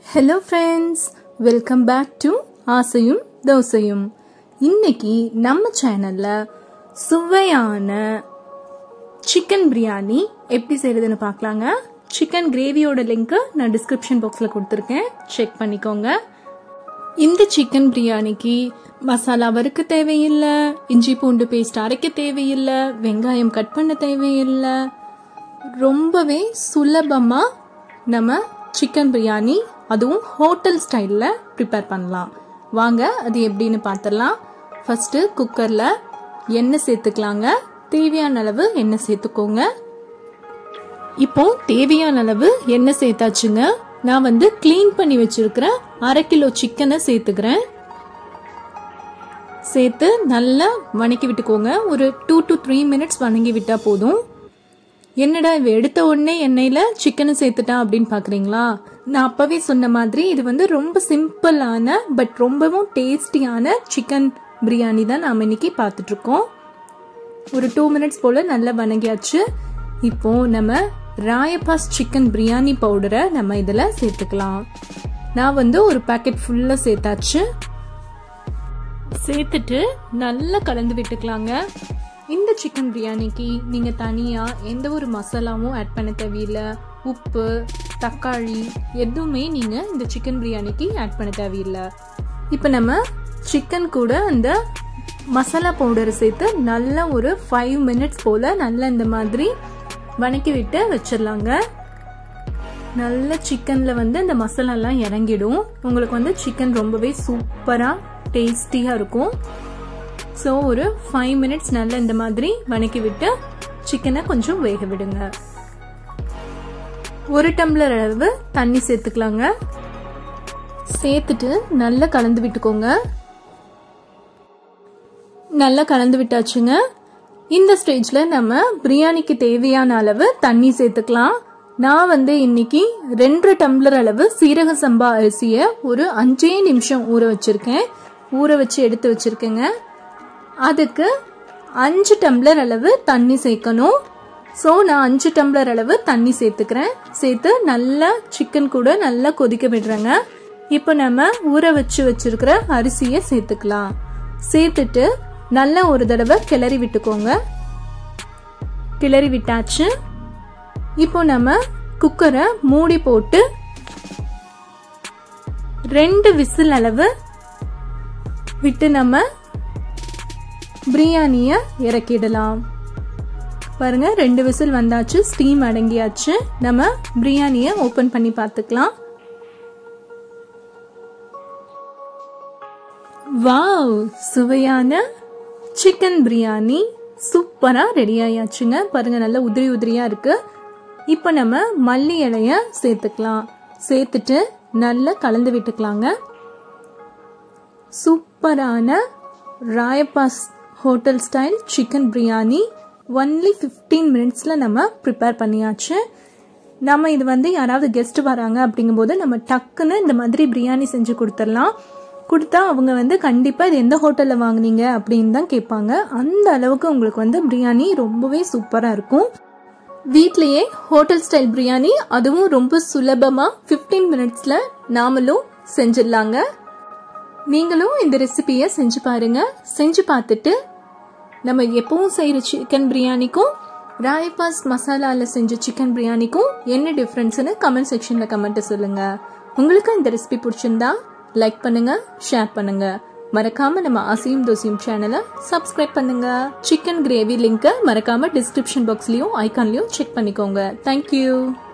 Hello friends, welcome back to ஆசையும் தோசையும். இன்னைக்கு நம்ம சேனல்ல சுவையான சிக்கன் பிரியாணி எப்படி செய்யறதுன்னு பார்க்கலாங்க. சிக்கன் கிரேவியோட லிங்க் நான் டிஸ்கிரிப்ஷன் பாக்ஸ்ல கொடுத்துருக்கேன், செக் பண்ணிக்கோங்க. இந்த சிக்கன் பிரியாணிக்கு மசாலா வறுக்க தேவையில்லை, இஞ்சி பூண்டு பேஸ்ட் அரைக்க தேவையில்லை, வெங்காயம் கட் பண்ண தேவையில்லை. ரொம்பவே சுலபமா நம்ம சிக்கன் பிரியாணி அதுவும் ஹோட்டல் ஸ்டைலில் ப்ரிப்பேர் பண்ணலாம். வாங்க அது எப்படின்னு பார்த்துடலாம். ஃபஸ்ட்டு குக்கரில் எண்ணெய் சேர்த்துக்கலாங்க. தேவையான அளவு எண்ணெய் சேர்த்துக்கோங்க. இப்போ தேவையான அளவு எண்ணெய் சேர்த்தாச்சுங்க. நான் க்ளீன் பண்ணி வச்சிருக்கிற 1/2 கிலோ சிக்கனை சேர்த்துக்கிறேன். சேர்த்து நல்லா வணக்கி விட்டுக்கோங்க. ஒரு 2 to 3 மினிட்ஸ் வணங்கி விட்டா போதும். என்னடா இவ எடுத்த உடனே எண்ணெயில சிக்கனை சேர்த்துட்டா அப்படின்னு பாக்குறீங்களா? நான் அப்பவே சொன்ன மாதிரி இது ரொம்ப சிம்பிளான பட் ரொம்பவும் டேஸ்டியான சிக்கன் பிரியாணி தான் நாம இன்னைக்கு பார்த்துட்டு இருக்கோம். ஒரு 2 மினிட்ஸ் போல நல்லா வணங்கியாச்சு. இப்போ நம்ம ராயப்பாஸ் சிக்கன் பிரியாணி பவுடரை நம்ம இதுல சேர்த்துக்கலாம். நான் ஒரு பாக்கெட் ஃபுல்லா சேர்த்தாச்சு. சேர்த்துட்டு நல்லா கலந்து விட்டுக்கலாங்க. இந்த சிக்கன் பிரியாணிக்கு நீங்க தனியா எந்த ஒரு மசாலாவும் ஆட் பண்ண தேவையில்லை. உப்பு, தக்காளி எதுவுமே நீங்க இந்த சிக்கன் பிரியாணிக்கு ஆட் பண்ண தேவையில்லை. இப்போ நம்ம சிக்கன் கூட அந்த மசாலா பவுடரை சேர்த்து நல்லா ஒரு 5 மினிட்ஸ் போல நல்லா இந்த மாதிரி வணக்கி விட்டு வச்சிடலாங்க. நல்ல சிக்கன்ல இந்த மசாலாலாம் இறங்கிடும். உங்களுக்கு சிக்கன் ரொம்பவே சூப்பரா டேஸ்டியா இருக்கும். ஸோ ஒரு 5 மினிட்ஸ் நல்லா இந்த மாதிரி வணக்கி விட்டு சிக்கனை கொஞ்சம் வேக விடுங்க. 1 டம்ளர் அளவு தண்ணி சேர்த்துக்கலாங்க. சேர்த்துட்டு நல்லா கலந்து விட்டுக்கோங்க. நல்லா கலந்து விட்டாச்சுங்க. இந்த ஸ்டேஜ்ல நம்ம பிரியாணிக்கு தேவையான அளவு தண்ணி சேர்த்துக்கலாம். நான் இன்னைக்கு 2 டம்ளர் அளவு சீரக சம்பா அரிசியை ஒரு 5 நிமிஷம் ஊற வச்சிருக்கேன். ஊற வச்சு எடுத்து வச்சிருக்கேங்க. அதுக்கு 5 டம்ளர் அளவு தண்ணி சேர்க்கணும். ஸோ நான் 5 டம்ளர் அளவு தண்ணி சேர்த்துக்கிறேன். சேர்த்து நல்லா சிக்கன் கூட நல்லா கொதிக்க விடுறேங்க. இப்போ நம்ம ஊற வச்சு வச்சிருக்கிற அரிசியை சேர்த்துக்கலாம். சேர்த்துட்டு நல்லா ஒரு தடவை கிளறி விட்டுக்கோங்க. கிளறி விட்டாச்சு. இப்போ நம்ம குக்கரை மூடி போட்டு 2 விசில் அளவு விட்டு நம்ம பிரியாணிய இறக்கிடலாம். பாருங்க 2 விசில் வந்தாச்சு, ஸ்டீம் அடங்கியாச்சு. நம்ம பிரியாணிய ஓபன் பண்ணி பார்த்துக்கலாம். வாவ், சுவையான சிக்கன் பிரியாணி சூப்பரா ரெடி ஆயாச்சுங்க. பாருங்க நல்லா உதிரி உதிரியா இருக்கு. இப்போ நம்ம மல்லி இலைய சேர்த்துக்கலாம். சேர்த்துட்டு நல்லா கலந்து விட்டுக்கலாங்க. சூப்பரான Rayappa's hotel style chicken biryani only 15 மினிட்ஸ்ல நம்ம ப்ரிப்பேர் பண்ணியாச்சு. நம்ம இது யாராவது கெஸ்ட் வராங்க அப்படிங்கும்போது நம்ம டக்குன்னு இந்த மாதிரி பிரியாணி செஞ்சு கொடுத்துடலாம். கொடுத்தா அவங்க கண்டிப்பா இது எந்த ஹோட்டல்ல வாங்குனீங்க அப்படின்னு தான் கேட்பாங்க. அந்த அளவுக்கு உங்களுக்கு பிரியாணி ரொம்பவே சூப்பரா இருக்கும். வீட்லயே ஹோட்டல் ஸ்டைல் பிரியாணி, அதுவும் ரொம்ப சுலபமா 15 மினிட்ஸ்ல நாமளும் செஞ்சிடலாங்க. நீங்களும் இந்த ரெசிபியை செஞ்சு பாருங்க. செஞ்சு பார்த்துட்டு நம்ம எப்பவும் செய்யற சிக்கன் பிரியாணிக்கும் ராயப்பாஸ் மசாலால செஞ்ச சிக்கன் பிரியாணிக்கும் என்ன டிஃபரன்ஸ்னு கமெண்ட் செக்ஷன்ல கமெண்ட் சொல்லுங்க. உங்களுக்கு இந்த ரெசிபி பிடிச்சிருந்தா லைக் பண்ணுங்க, ஷேர் பண்ணுங்க. மறக்காம நம்ம ஆசையும் தோசையும் சேனலை சப்ஸ்கிரைப் பண்ணுங்க. சிக்கன் கிரேவி லிங்க் மறக்காம டிஸ்கிரிப்ஷன் பாக்ஸ்லயும் ஐகான்லயும் செக் பண்ணிக்கோங்க. தேங்க்யூ.